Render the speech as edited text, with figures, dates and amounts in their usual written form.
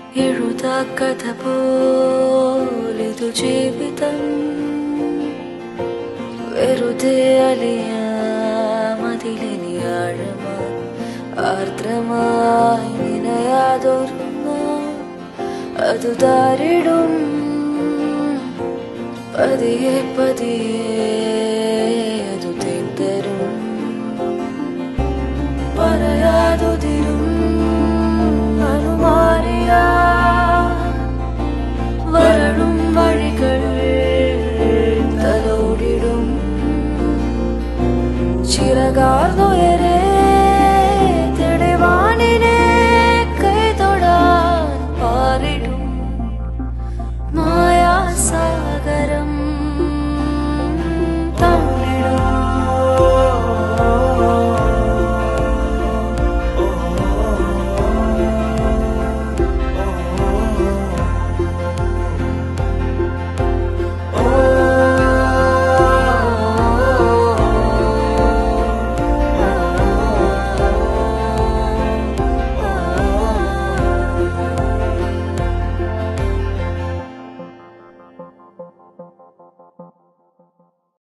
എഴുതാക്കഥ പോലിതു ജീവിതം വെറുതെ അലിയാമതിലിനി ആഴമായി ആർദ്രമായി നിനയാതൊരുങ്ങ അതു താരിടും പതിയെ പതിയെ അതു തേന്തരും പറയാതുതിരും അനുമാനിയാ വരണം വഴികൾ തലോടിടും ചിറകാർന്നുയ